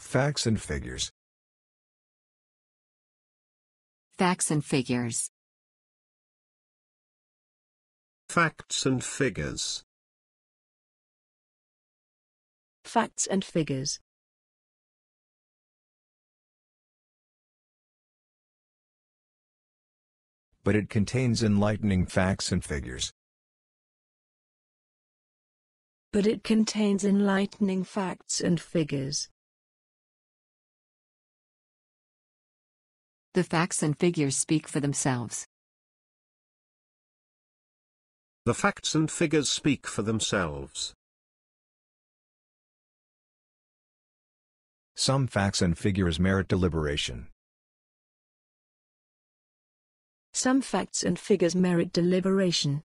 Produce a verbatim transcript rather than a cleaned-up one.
Facts and figures. Facts and figures. Facts and figures. Facts and figures. But it contains enlightening facts and figures. But it contains enlightening facts and figures. The facts and figures speak for themselves. The facts and figures speak for themselves. Some facts and figures merit deliberation. Some facts and figures merit deliberation.